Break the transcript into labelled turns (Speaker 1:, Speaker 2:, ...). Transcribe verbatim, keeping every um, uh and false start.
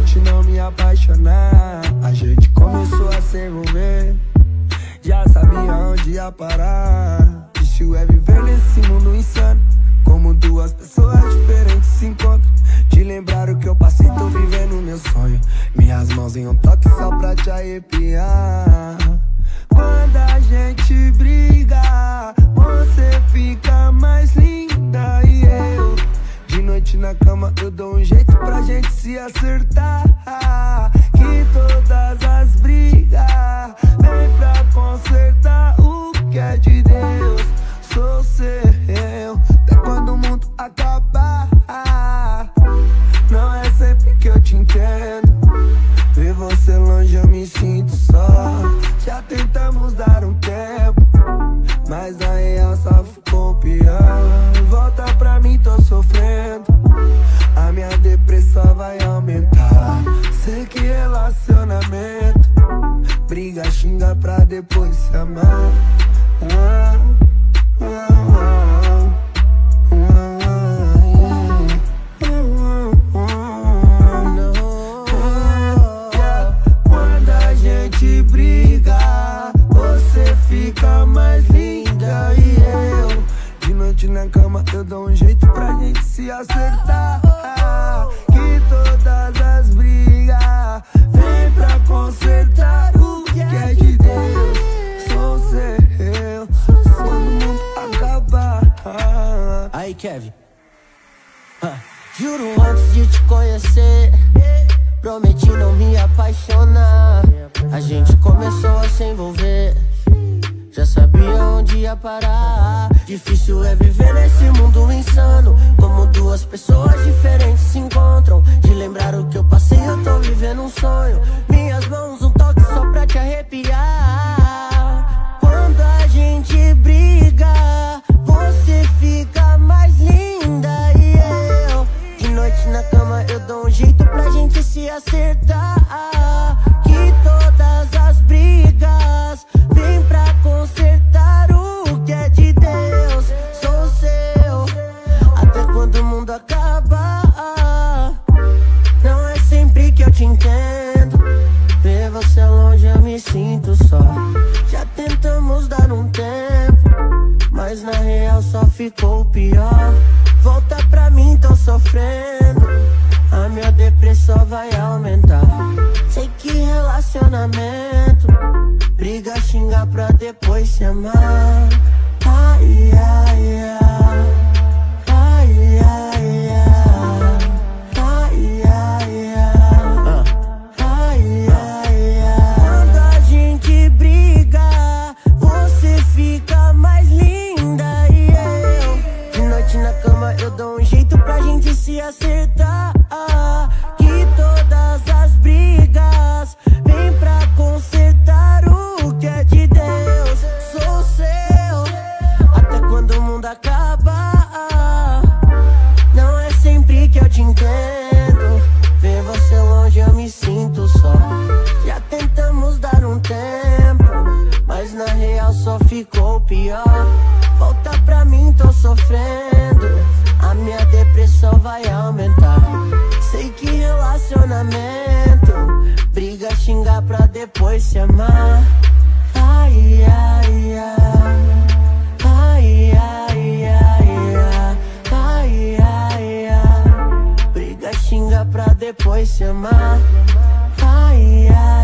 Speaker 1: noite não me apaixonar. A gente começou a se envolver, já sabia onde ia parar. Isso é viver nesse mundo insano, como duas pessoas diferentes se encontram. Te lembrar o que eu passei, tô vivendo meu sonho. Minhas mãos em um toque só pra te arrepiar. Quando a gente briga, você fica mais linda. E eu, de noite na cama, eu dou um jeito pra gente se acertar. Que todas as brigas vem pra consertar o que é de Deus. Sou seu, até quando o mundo acabar. Não é sempre que eu te entendo. Ver você longe eu me sinto só. Já tentamos dar um tempo, mas na real só ficou pior. Volta pra mim, tô sofrendo. A minha depressão vai aumentar. Sei que relacionamento, briga, xinga pra depois se amar. Ah, ah, ah, quando a gente briga, você fica mais linda. E eu, de noite na cama, eu dou um jeito pra gente se acertar. Que todas as brigas vem pra consertar o que é de Deus. Sou seu, quando o mundo acabar.
Speaker 2: Aí, Kevin, ah, juro antes de te conhecer, prometi não me apaixonar. A gente começou a se envolver, já sabia onde ia parar. Difícil é viver nesse mundo insano, como duas pessoas diferentes se encontram. De lembrar o que eu passei, eu tô vivendo um sonho. Minhas mãos, um toque só pra te arrepiar. Quando a gente briga, você fica mais linda. E eu, de noite na cama, eu dou um jeito pra gente se acertar. Que todas as brigas vem pra consertar o que é de Deus. Sou seu, até quando o mundo acabar. Não é sempre que eu te entendo. Ver você longe eu me sinto só. Já tentamos dar um tempo, mas na real só ficou pior. Volta pra mim, tô sofrendo. A minha depressão vai aumentar. Sei que relacionamento, briga, xinga pra depois se amar. Ai, ai, ai. Ai, ai, ai. Ai, ai, ai. Ai, ai, ai. Quando a gente briga, você fica mais linda. E eu, de noite na cama, eu dou um jeito pra gente se acertar. Que todas as brigas vem pra consertar o que é de Deus. Sou seu, até quando o mundo acabar. Não é sempre que eu te entendo. Ver você longe eu me sinto só. Já tentamos dar um tempo, mas na real só ficou pior. Volta pra mim, tô sofrendo. A minha depressão vai aumentar. Sei que relacionamento, briga, xingar pra depois se amar. Ai, ai, ai. Ai, ai, ai, ai. Ai, ai, ai. Briga, xinga pra depois se amar. Ai, ai.